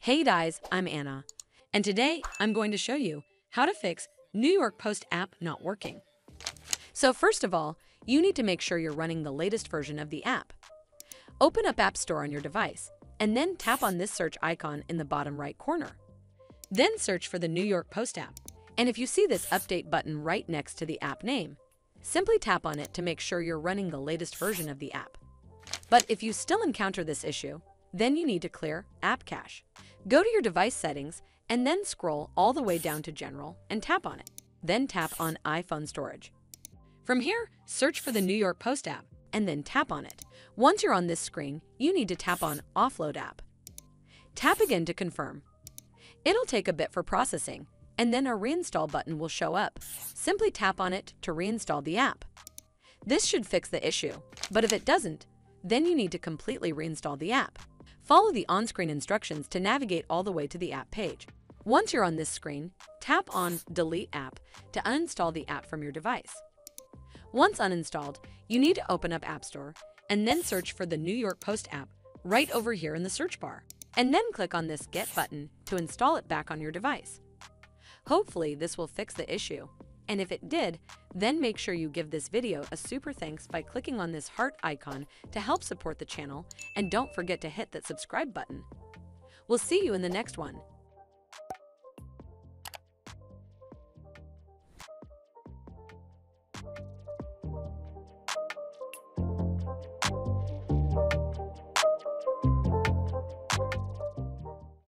Hey guys, I'm Anna, and today I'm going to show you how to fix New York Post app not working. So first of all, you need to make sure you're running the latest version of the app. Open up App Store on your device, and then tap on this search icon in the bottom right corner. Then search for the New York Post app, and if you see this update button right next to the app name, simply tap on it to make sure you're running the latest version of the app. But if you still encounter this issue, then you need to clear App Cache. Go to your device settings and then scroll all the way down to General and tap on it. Then tap on iPhone Storage. From here, search for the New York Post app and then tap on it. Once you're on this screen, you need to tap on Offload App. Tap again to confirm. It'll take a bit for processing, and then a Reinstall button will show up. Simply tap on it to reinstall the app. This should fix the issue, but if it doesn't, then you need to completely reinstall the app. Follow the on-screen instructions to navigate all the way to the app page. Once you're on this screen, tap on Delete App to uninstall the app from your device. Once uninstalled, you need to open up App Store and then search for the New York Post app right over here in the search bar, and then click on this Get button to install it back on your device. Hopefully this will fix the issue, and if it did, then make sure you give this video a super thanks by clicking on this heart icon to help support the channel, and don't forget to hit that subscribe button. We'll see you in the next one.